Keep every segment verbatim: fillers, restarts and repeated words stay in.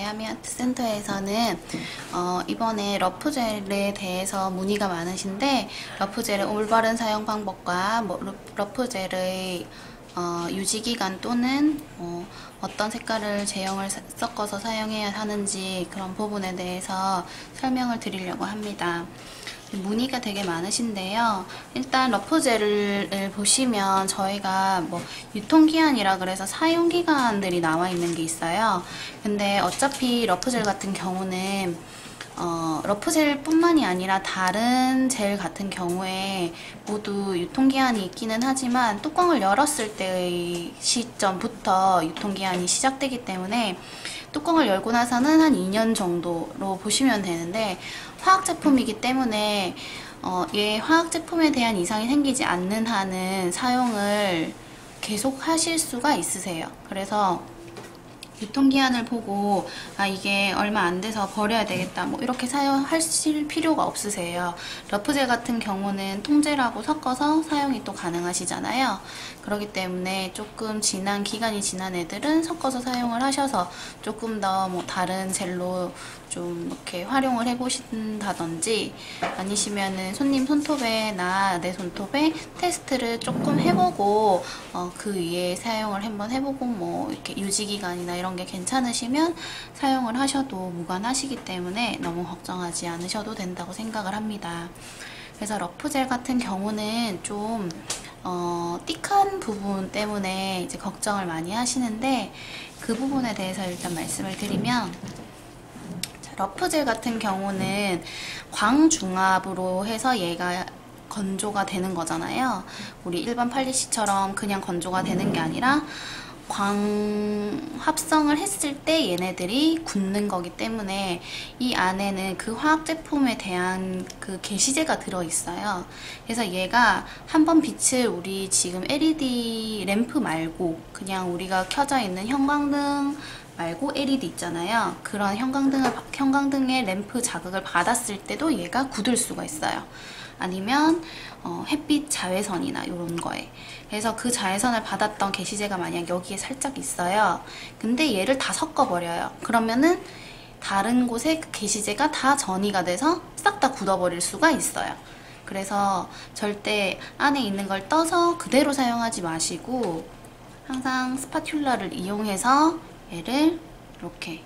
마이아미 아트 센터에서는 어, 이번에 러프젤에 대해서 문의가 많으신데, 러프젤의 올바른 사용 방법과 뭐, 러프젤의 어, 유지기간 또는 어, 어떤 색깔을 제형을 섞어서 사용해야 하는지 그런 부분에 대해서 설명을 드리려고 합니다. 문의가 되게 많으신데요. 일단 러프젤을 보시면 저희가 뭐 유통기한이라 그래서 사용기간들이 나와 있는 게 있어요. 근데 어차피 러프젤 같은 경우는 어, 러프젤 뿐만이 아니라 다른 젤 같은 경우에 모두 유통기한이 있기는 하지만 뚜껑을 열었을 때의 시점부터 유통기한이 시작되기 때문에 뚜껑을 열고 나서는 한 이 년 정도로 보시면 되는데, 화학제품이기 때문에 어, 얘 화학제품에 대한 이상이 생기지 않는 한은 사용을 계속 하실 수가 있으세요. 그래서 유통기한을 보고 아 이게 얼마 안 돼서 버려야 되겠다 뭐 이렇게 사용하실 필요가 없으세요. 러프젤 같은 경우는 통젤하고 섞어서 사용이 또 가능하시잖아요. 그렇기 때문에 조금 지난 기간이 지난 애들은 섞어서 사용을 하셔서 조금 더 뭐 다른 젤로 좀 이렇게 활용을 해보신다든지, 아니시면은 손님 손톱에나 내 손톱에 테스트를 조금 해보고 어, 그 위에 사용을 한번 해보고 뭐 이렇게 유지기간이나 이런 게 괜찮으시면 사용을 하셔도 무관하시기 때문에 너무 걱정하지 않으셔도 된다고 생각을 합니다. 그래서 러프젤 같은 경우는 좀 어, 띡한 부분 때문에 이제 걱정을 많이 하시는데, 그 부분에 대해서 일단 말씀을 드리면, 자, 러프젤 같은 경우는 광중압으로 해서 얘가 건조가 되는 거잖아요. 우리 일반 팔리시처럼 그냥 건조가 되는 게 아니라 광합성을 했을 때 얘네들이 굳는 거기 때문에 이 안에는 그 화학 제품에 대한 그 게시제가 들어있어요. 그래서 얘가 한번 빛을 우리 지금 엘이디 램프 말고 그냥 우리가 켜져 있는 형광등 말고 엘이디 있잖아요. 그런 형광등을, 형광등의 램프 자극을 받았을 때도 얘가 굳을 수가 있어요. 아니면 어, 햇빛 자외선이나 이런 거에. 그래서 그 자외선을 받았던 게시제가 만약 여기에 살짝 있어요. 근데 얘를 다 섞어버려요. 그러면은 다른 곳에 그 게시제가 다 전이가 돼서 싹 다 굳어버릴 수가 있어요. 그래서 절대 안에 있는 걸 떠서 그대로 사용하지 마시고, 항상 스파츌라를 이용해서 얘를 이렇게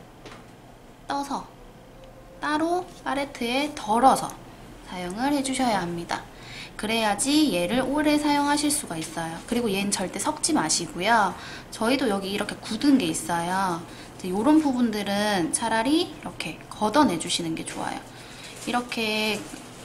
떠서 따로 팔레트에 덜어서 사용을 해주셔야 합니다. 그래야지 얘를 오래 사용하실 수가 있어요. 그리고 얘는 절대 섞지 마시고요. 저희도 여기 이렇게 굳은 게 있어요. 이런 부분들은 차라리 이렇게 걷어내 주시는 게 좋아요. 이렇게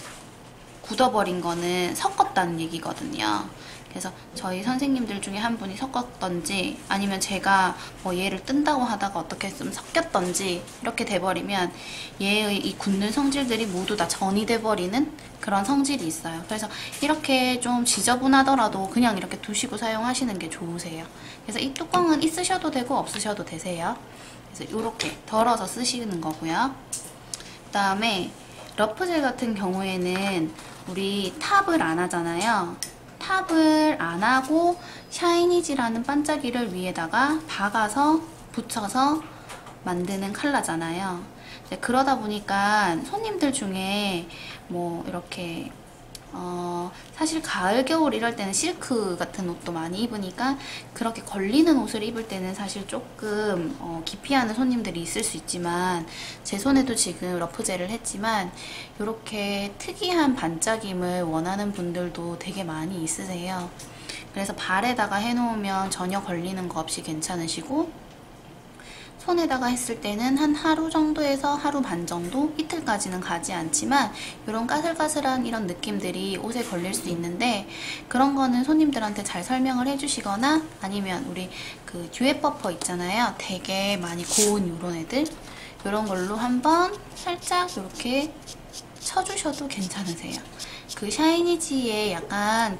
굳어버린 거는 섞었다는 얘기거든요. 그래서 저희 선생님들 중에 한 분이 섞었던지, 아니면 제가 뭐 얘를 뜬다고 하다가 어떻게 좀 섞였던지 이렇게 돼버리면 얘의 이 굳는 성질들이 모두 다 전이 돼버리는 그런 성질이 있어요. 그래서 이렇게 좀 지저분하더라도 그냥 이렇게 두시고 사용하시는 게 좋으세요. 그래서 이 뚜껑은 있으셔도 되고 없으셔도 되세요. 그래서 이렇게 덜어서 쓰시는 거고요. 그 다음에 러프젤 같은 경우에는 우리 탑을 안 하잖아요. 탑을 안 하고 샤이니지라는 반짝이를 위에다가 박아서 붙여서 만드는 컬러잖아요. 그러다 보니까 손님들 중에 뭐 이렇게 어 사실 가을 겨울 이럴 때는 실크 같은 옷도 많이 입으니까 그렇게 걸리는 옷을 입을 때는 사실 조금 어 기피하는 손님들이 있을 수 있지만, 제 손에도 지금 러프젤을 했지만 이렇게 특이한 반짝임을 원하는 분들도 되게 많이 있으세요. 그래서 발에다가 해놓으면 전혀 걸리는 거 없이 괜찮으시고, 손에다가 했을 때는 한 하루 정도에서 하루 반 정도, 이틀까지는 가지 않지만 이런 까슬까슬한 이런 느낌들이 옷에 걸릴 수 있는데, 그런 거는 손님들한테 잘 설명을 해주시거나, 아니면 우리 그 듀엣 버퍼 있잖아요. 되게 많이 고운 이런 애들, 이런 걸로 한번 살짝 이렇게 쳐주셔도 괜찮으세요. 그 샤이니지에 약간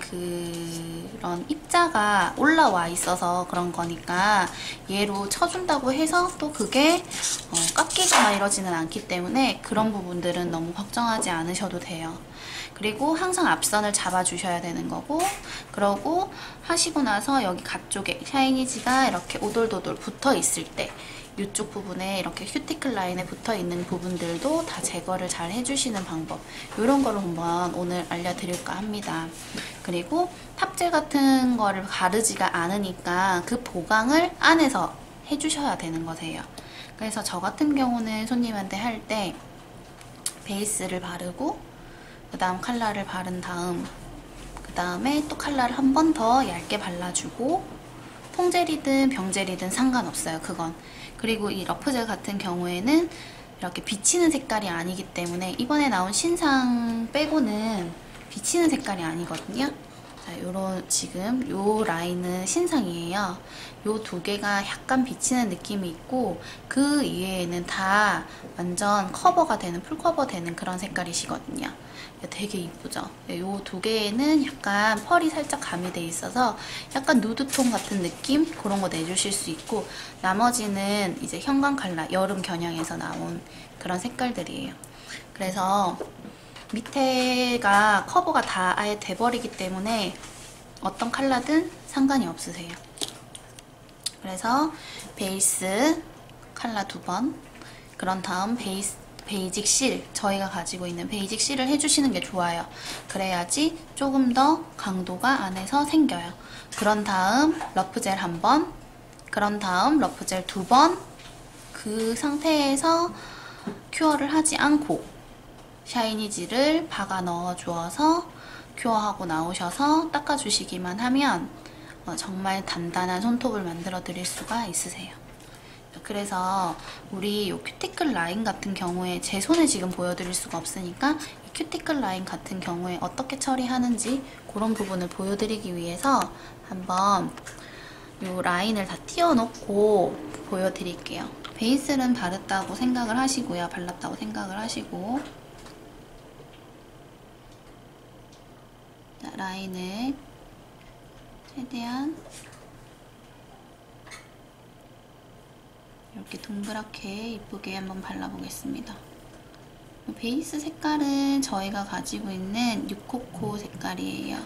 그런 입자가 올라와 있어서 그런 거니까 얘로 쳐준다고 해서 또 그게 어, 깎이거나 이러지는 않기 때문에 그런 부분들은 너무 걱정하지 않으셔도 돼요. 그리고 항상 앞선을 잡아주셔야 되는 거고, 그러고 하시고 나서 여기 가쪽에 샤이니지가 이렇게 오돌도돌 붙어 있을 때 이쪽 부분에 이렇게 큐티클 라인에 붙어 있는 부분들도 다 제거를 잘 해주시는 방법, 이런 거를 한번 오늘 알려드릴까 합니다. 그리고 탑젤 같은 거를 바르지가 않으니까 그 보강을 안에서 해주셔야 되는 거세요. 그래서 저 같은 경우는 손님한테 할 때 베이스를 바르고 그 다음 컬러를 바른 다음 그 다음에 또 컬러를 한 번 더 얇게 발라주고, 통젤이든 병젤이든 상관없어요, 그건. 그리고 이 러프젤 같은 경우에는 이렇게 비치는 색깔이 아니기 때문에 이번에 나온 신상 빼고는 비치는 색깔이 아니거든요. 자, 요런 지금 요 라인은 신상이에요. 요 두 개가 약간 비치는 느낌이 있고 그 이외에는 다 완전 커버가 되는, 풀커버 되는 그런 색깔이시거든요. 되게 이쁘죠? 요 두 개에는 약간 펄이 살짝 가미돼 있어서 약간 누드톤 같은 느낌? 그런 거 내주실 수 있고, 나머지는 이제 형광 컬러, 여름 겨냥에서 나온 그런 색깔들이에요. 그래서 밑에가 커버가 다 아예 돼버리기 때문에 어떤 컬러든 상관이 없으세요. 그래서 베이스 컬러 두 번, 그런 다음 베이스, 베이직 실, 저희가 가지고 있는 베이직 실을 해주시는 게 좋아요. 그래야지 조금 더 강도가 안에서 생겨요. 그런 다음 러프젤 한 번, 그런 다음 러프젤 두 번, 그 상태에서 큐어를 하지 않고 샤이니지를 박아 넣어 주어서 큐어하고 나오셔서 닦아주시기만 하면 어, 정말 단단한 손톱을 만들어 드릴 수가 있으세요. 그래서 우리 이 큐티클 라인 같은 경우에 제 손에 지금 보여드릴 수가 없으니까 이 큐티클 라인 같은 경우에 어떻게 처리하는지 그런 부분을 보여드리기 위해서 한번 이 라인을 다 띄워놓고 보여드릴게요. 베이스는 바르다고 생각을 하시고요. 발랐다고 생각을 하시고, 자, 라인을 최대한 이렇게 동그랗게 이쁘게 한번 발라보겠습니다. 베이스 색깔은 저희가 가지고 있는 유코코 색깔이에요.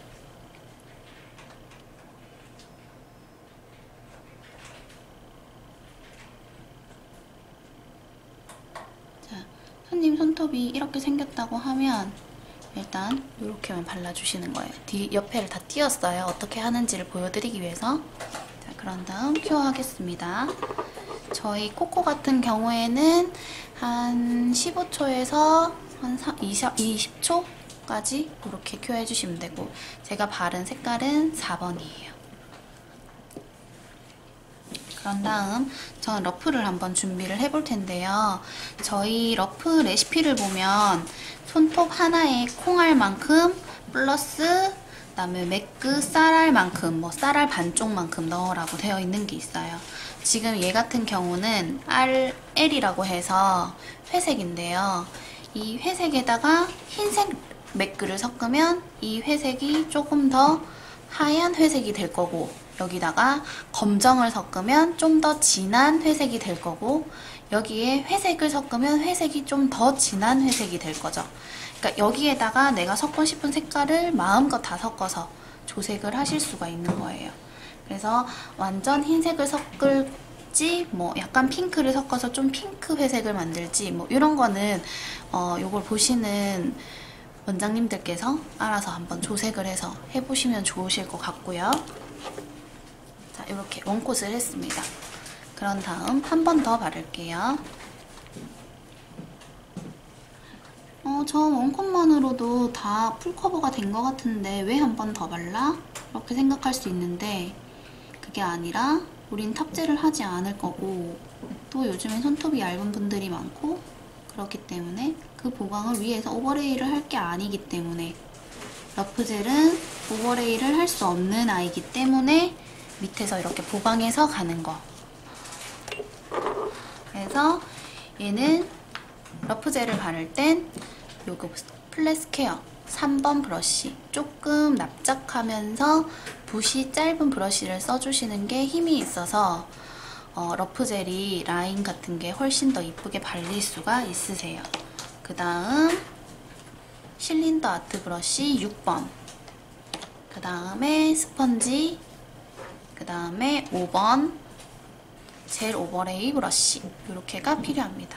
자, 손님 손톱이 이렇게 생겼다고 하면 일단 이렇게만 발라주시는 거예요. 뒤 옆에를 다 띄웠어요. 어떻게 하는지를 보여드리기 위해서. 자, 그런 다음 큐어 하겠습니다. 저희 코코 같은 경우에는 한 십오 초에서 한 이십 초까지 이렇게 큐어 해주시면 되고, 제가 바른 색깔은 사 번이에요. 그런 다음 저는 러프를 한번 준비를 해볼 텐데요. 저희 러프 레시피를 보면 손톱 하나에 콩알만큼 플러스 그다음에 매끄 쌀알만큼, 뭐 쌀알 반쪽만큼 넣으라고 되어 있는 게 있어요. 지금 얘 같은 경우는 알 엘이라고 해서 회색인데요. 이 회색에다가 흰색 매끄를 섞으면 이 회색이 조금 더 하얀 회색이 될 거고, 여기다가 검정을 섞으면 좀 더 진한 회색이 될 거고, 여기에 회색을 섞으면 회색이 좀 더 진한 회색이 될 거죠. 그러니까 여기에다가 내가 섞고 싶은 색깔을 마음껏 다 섞어서 조색을 하실 수가 있는 거예요. 그래서 완전 흰색을 섞을지, 뭐 약간 핑크를 섞어서 좀 핑크 회색을 만들지, 뭐 이런 거는 어, 요걸 보시는 원장님들께서 알아서 한번 조색을 해서 해보시면 좋으실 것 같고요. 자, 이렇게 원콧을 했습니다. 그런 다음 한 번 더 바를게요. 어, 저 원콧만으로도 다 풀커버가 된 것 같은데 왜 한 번 더 발라? 이렇게 생각할 수 있는데, 그게 아니라 우린 탑재를 하지 않을 거고, 또 요즘엔 손톱이 얇은 분들이 많고 그렇기 때문에 그 보강을 위해서 오버레이를 할 게 아니기 때문에, 러프젤은 오버레이를 할 수 없는 아이기 때문에 밑에서 이렇게 보강해서 가는 거. 그래서 얘는 러프젤을 바를 땐 요거 플랫 케어 삼 번 브러쉬, 조금 납작하면서 붓이 짧은 브러쉬를 써주시는 게 힘이 있어서 어, 러프젤이 라인 같은 게 훨씬 더 이쁘게 발릴 수가 있으세요. 그 다음 실린더 아트 브러쉬 육 번, 그 다음에 스펀지, 그 다음에 오 번, 젤 오버레이 브러쉬 이렇게가 필요합니다.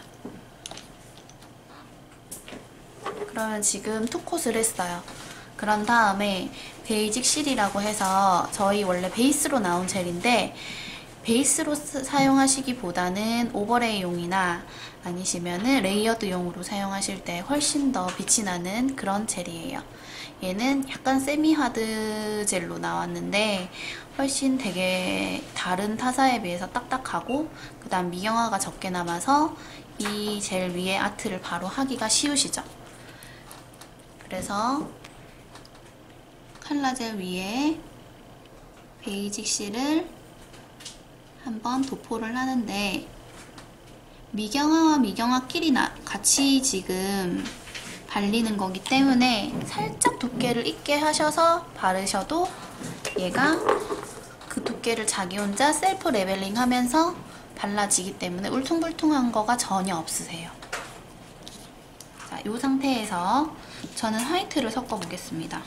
그러면 지금 투 콧을 했어요. 그런 다음에 베이직 실이라고 해서 저희 원래 베이스로 나온 젤인데 베이스로 쓰, 사용하시기보다는 오버레이용이나 아니시면은 레이어드용으로 사용하실 때 훨씬 더 빛이 나는 그런 젤이에요. 얘는 약간 세미하드 젤로 나왔는데 훨씬 되게 다른 타사에 비해서 딱딱하고 그 다음 미경화가 적게 남아서 이 젤 위에 아트를 바로 하기가 쉬우시죠. 그래서 칼라젤 위에 베이직 실을 한번 도포를 하는데 미경화와 미경화끼리 나, 같이 지금 발리는 거기 때문에 살짝 두께를 있게 하셔서 바르셔도 얘가 그 두께를 자기 혼자 셀프 레벨링 하면서 발라지기 때문에 울퉁불퉁한 거가 전혀 없으세요. 자, 이 상태에서 저는 화이트를 섞어 보겠습니다.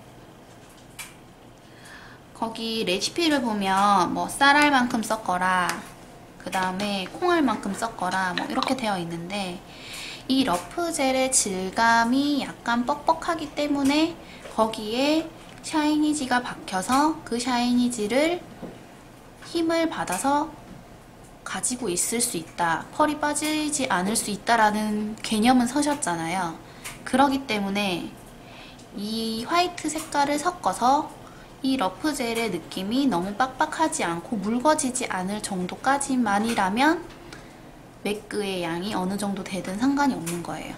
거기 레시피를 보면 뭐 쌀알만큼 섞어라, 그 다음에 콩알만큼 섞어라 뭐 이렇게 되어 있는데 이 러프젤의 질감이 약간 뻑뻑하기 때문에 거기에 샤이니지가 박혀서 그 샤이니지를 힘을 받아서 가지고 있을 수 있다, 펄이 빠지지 않을 수 있다라는 개념은 서셨잖아요. 그러기 때문에 이 화이트 색깔을 섞어서 이 러프젤의 느낌이 너무 빡빡하지 않고 묽어지지 않을 정도까지만이라면 매크의 양이 어느 정도 되든 상관이 없는 거예요.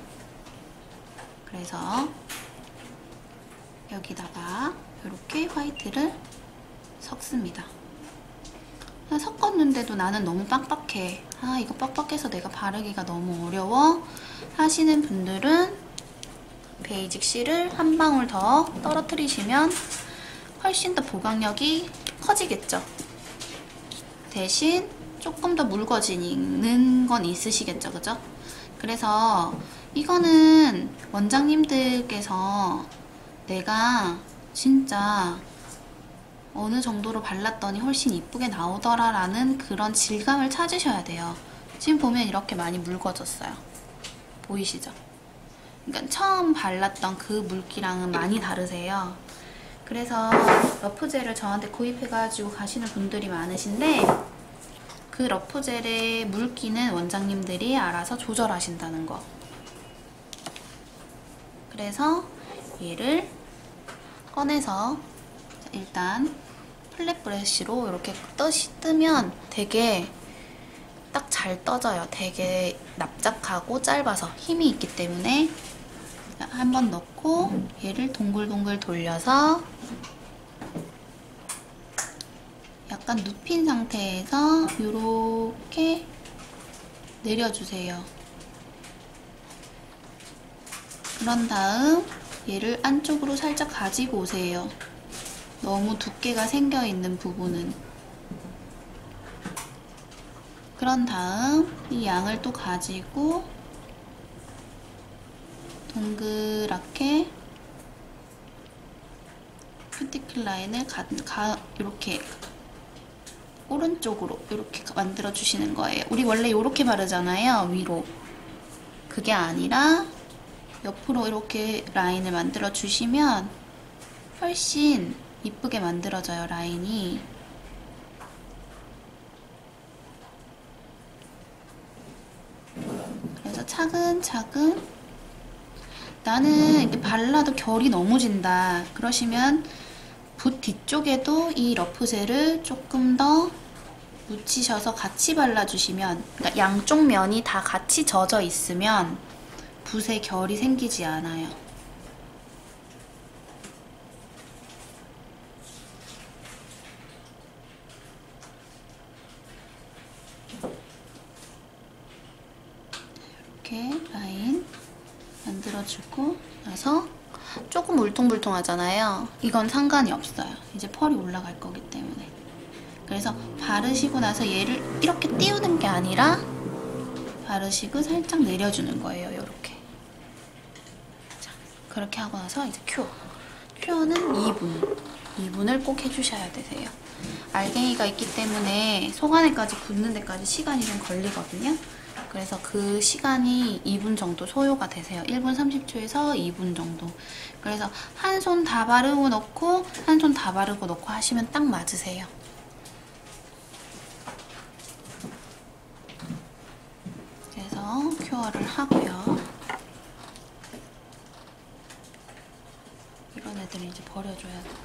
그래서 여기다가 이렇게 화이트를 섞습니다. 섞었는데도 나는 너무 빡빡해, 아 이거 빡빡해서 내가 바르기가 너무 어려워 하시는 분들은 베이직 실을 한 방울 더 떨어뜨리시면 훨씬 더 보강력이 커지겠죠. 대신 조금 더 묽어지는 건 있으시겠죠, 그죠? 그래서 이거는 원장님들께서 내가 진짜 어느 정도로 발랐더니 훨씬 이쁘게 나오더라 라는 그런 질감을 찾으셔야 돼요. 지금 보면 이렇게 많이 묽어졌어요. 보이시죠? 그러니까 처음 발랐던 그 물기랑은 많이 다르세요. 그래서 러프젤을 저한테 구입해가지고 가시는 분들이 많으신데 그 러프젤의 물기는 원장님들이 알아서 조절하신다는 거. 그래서 얘를 꺼내서 일단 플랫 브러쉬로 이렇게 떠시 뜨면 되게 딱 잘 떠져요. 되게 납작하고 짧아서 힘이 있기 때문에 한번 넣고 얘를 동글동글 돌려서 약간 눕힌 상태에서 이렇게 내려주세요. 그런 다음 얘를 안쪽으로 살짝 가지고 오세요. 너무 두께가 생겨있는 부분은. 그런 다음 이 양을 또 가지고 동그랗게 큐티클 라인을 가, 가, 이렇게 오른쪽으로 이렇게 만들어 주시는 거예요. 우리 원래 이렇게 바르잖아요, 위로. 그게 아니라 옆으로 이렇게 라인을 만들어 주시면 훨씬 이쁘게 만들어져요, 라인이. 그래서 차근차근 나는 이렇게 발라도 결이 너무 진다 그러시면 붓 뒤쪽에도 이 러프젤을 조금 더 묻히셔서 같이 발라주시면, 그러니까 양쪽 면이 다 같이 젖어 있으면 붓에 결이 생기지 않아요. 이렇게 라인 만들어주고 나서 조금 울퉁불퉁하잖아요. 이건 상관이 없어요. 이제 펄이 올라갈 거기 때문에. 그래서 바르시고 나서 얘를 이렇게 띄우는 게 아니라 바르시고 살짝 내려주는 거예요. 이렇게. 자, 그렇게 하고 나서 이제 큐어. 큐어는 이 분. 이 분을 꼭 해주셔야 되세요. 알갱이가 있기 때문에 속안에까지 굳는 데까지 시간이 좀 걸리거든요. 그래서 그 시간이 이 분 정도 소요가 되세요. 일 분 삼십 초에서 이 분 정도. 그래서 한 손 다 바르고 넣고 한 손 다 바르고 넣고 하시면 딱 맞으세요. 그래서 큐어를 하고요. 이런 애들은 이제 버려줘야 돼.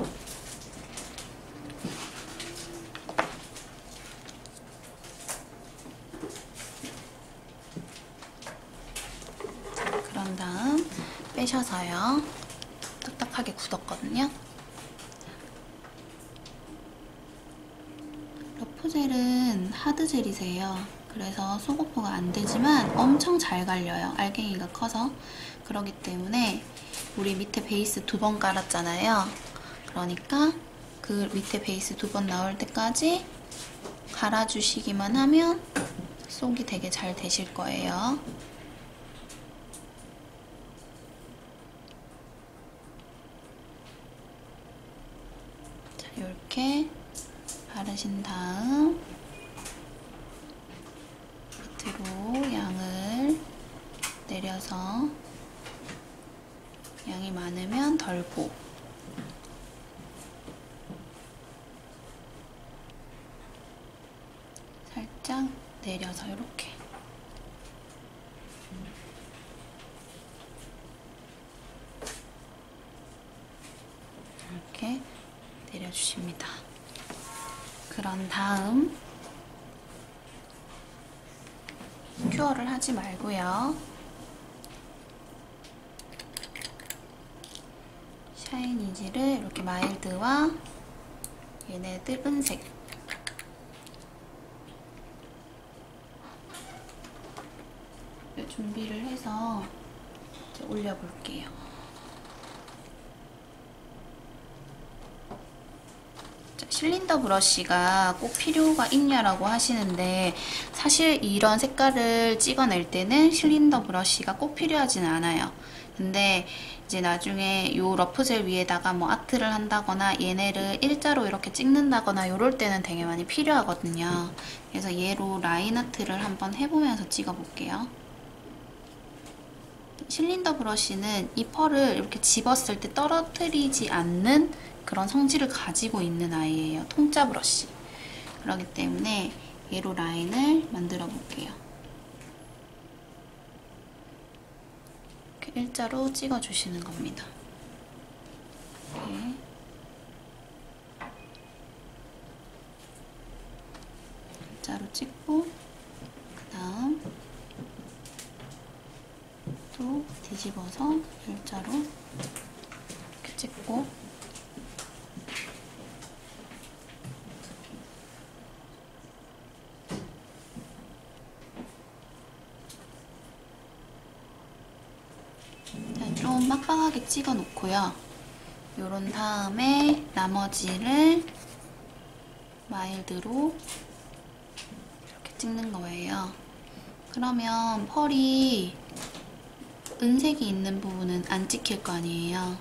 그런 다음 빼셔서요. 딱딱하게 굳었거든요. 러프젤은 하드젤이세요. 그래서 속오프가 안 되지만 엄청 잘 갈려요. 알갱이가 커서. 그러기 때문에 우리 밑에 베이스 두 번 깔았잖아요. 그러니까 그 밑에 베이스 두 번 나올 때까지 갈아주시기만 하면 속이 되게 잘 되실 거예요. 자, 이렇게 바르신 다음 밑으로 양을 내려서 양이 많으면 덜고 살짝 내려서 이렇게 이렇게 내려주십니다. 그런 다음 큐어를 하지 말고요. 샤이니지를 이렇게 마일드와 얘네들 은색 준비를 해서 이제 올려볼게요. 실린더 브러쉬가 꼭 필요가 있냐라고 하시는데 사실 이런 색깔을 찍어낼 때는 실린더 브러쉬가 꼭 필요하지는 않아요. 근데 이제 나중에 이 러프젤 위에다가 뭐 아트를 한다거나 얘네를 일자로 이렇게 찍는다거나 이럴 때는 되게 많이 필요하거든요. 그래서 얘로 라인 아트를 한번 해보면서 찍어볼게요. 실린더 브러쉬는 이 펄을 이렇게 집었을 때 떨어뜨리지 않는 그런 성질을 가지고 있는 아이예요. 통짜 브러쉬. 그렇기 때문에 얘로 라인을 만들어 볼게요. 이렇게 일자로 찍어주시는 겁니다. 이렇게. 일자로 찍고 그 다음 또 뒤집어서 일자로 이렇게 찍고 좀 빡빡하게 찍어 놓고요. 요런 다음에 나머지를 마일드로 이렇게 찍는 거예요. 그러면 펄이 은색이 있는 부분은 안 찍힐 거 아니에요.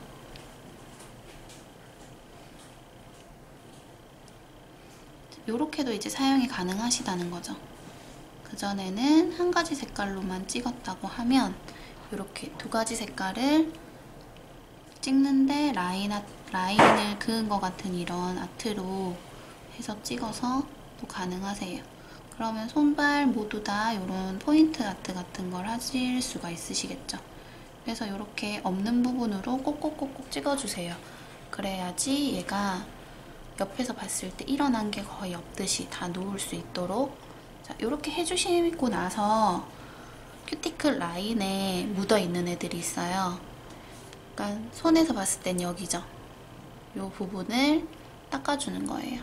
요렇게도 이제 사용이 가능하시다는 거죠. 그전에는 한 가지 색깔로만 찍었다고 하면 이렇게 두 가지 색깔을 찍는데 라인, 아, 라인을 그은 것 같은 이런 아트로 해서 찍어서 또 가능하세요. 그러면 손발 모두 다 이런 포인트 아트 같은 걸 하실 수가 있으시겠죠. 그래서 이렇게 없는 부분으로 꼭꼭꼭꼭 찍어주세요. 그래야지 얘가 옆에서 봤을 때 일어난 게 거의 없듯이 다 놓을 수 있도록. 자, 이렇게 해주시고 나서 큐티클 라인에 묻어있는 애들이 있어요. 약간 손에서 봤을 땐 여기죠. 이 부분을 닦아주는 거예요.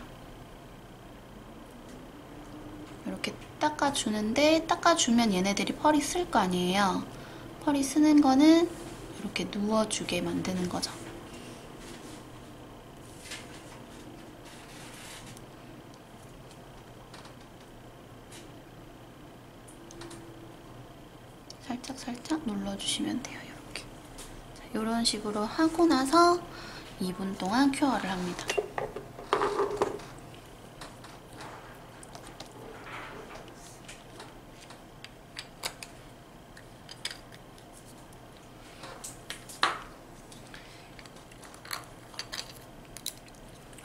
이렇게 닦아주는데 닦아주면 얘네들이 펄이 쓸 거 아니에요. 펄이 쓰는 거는 이렇게 누워주게 만드는 거죠. 살짝 살짝 눌러주시면 돼요. 이렇게. 자, 이런 식으로 하고 나서 이 분 동안 큐어를 합니다.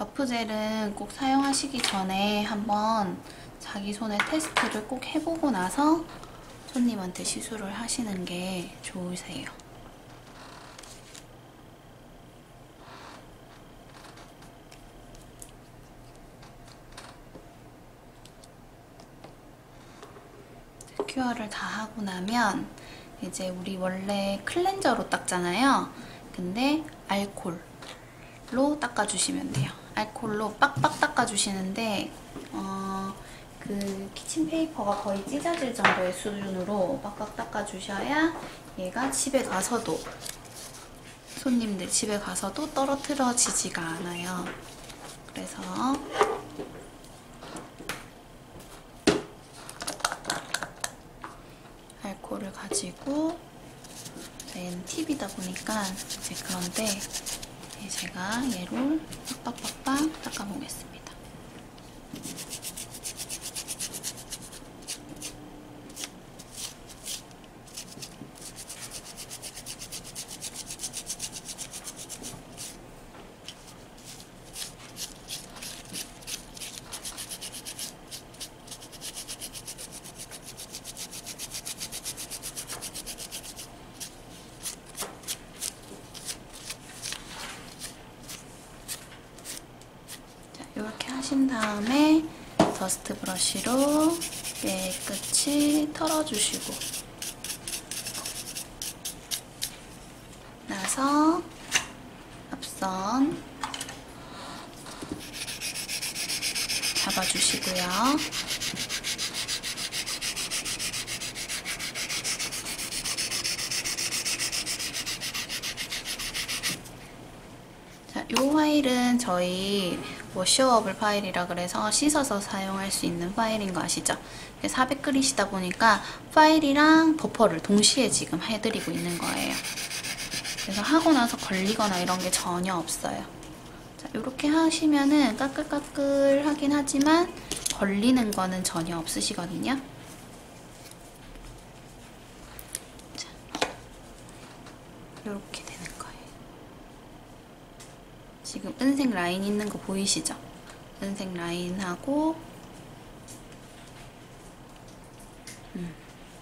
러프젤은 꼭 사용하시기 전에 한번 자기 손의 테스트를 꼭 해보고 나서 손님한테 시술을 하시는 게 좋으세요. 큐어를 다 하고 나면 이제 우리 원래 클렌저로 닦잖아요. 근데 알콜로 닦아주시면 돼요. 알콜로 빡빡 닦아주시는데 어, 그 키친페이퍼가 거의 찢어질 정도의 수준으로 빡빡 닦아주셔야 얘가 집에 가서도 손님들 집에 가서도 떨어뜨려지지가 않아요. 그래서 알코올을 가지고 얘는 팁이다 보니까 이제 그런데 제가 얘를 빡빡빡빡 닦아보겠습니다. 이렇게 하신 다음에 더스트 브러쉬로 깨끗이 털어주시고 나서 앞선 잡아주시고요. 자, 이 파일은 저희 워셔워블 파일이라 그래서 씻어서 사용할 수 있는 파일인 거 아시죠? 사백 그릇이다 보니까 파일이랑 버퍼를 동시에 지금 해드리고 있는 거예요. 그래서 하고 나서 걸리거나 이런 게 전혀 없어요. 자, 이렇게 하시면은 까끌까끌하긴 하지만 걸리는 거는 전혀 없으시거든요. 자, 이렇게 되는 거예요. 지금 은색 라인 있는 거 보이시죠? 은색 라인하고 음.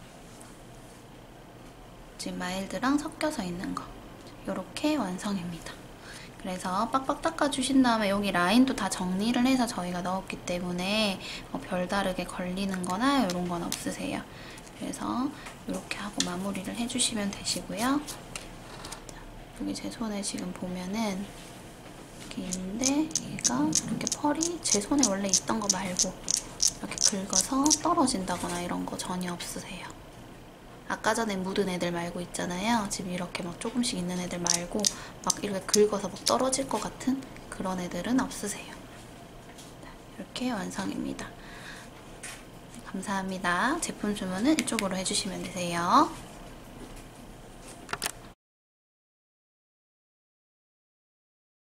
지금 마일드랑 섞여서 있는 거 이렇게 완성입니다. 그래서 빡빡 닦아주신 다음에 여기 라인도 다 정리를 해서 저희가 넣었기 때문에 뭐 별다르게 걸리는 거나 이런 건 없으세요. 그래서 이렇게 하고 마무리를 해주시면 되시고요. 여기 제 손에 지금 보면은 이렇게 있는데 얘가 이렇게 펄이 제 손에 원래 있던 거 말고 이렇게 긁어서 떨어진다거나 이런 거 전혀 없으세요. 아까 전에 묻은 애들 말고 있잖아요. 지금 이렇게 막 조금씩 있는 애들 말고 막 이렇게 긁어서 막 떨어질 것 같은 그런 애들은 없으세요. 이렇게 완성입니다. 감사합니다. 제품 주문은 이쪽으로 해주시면 되세요.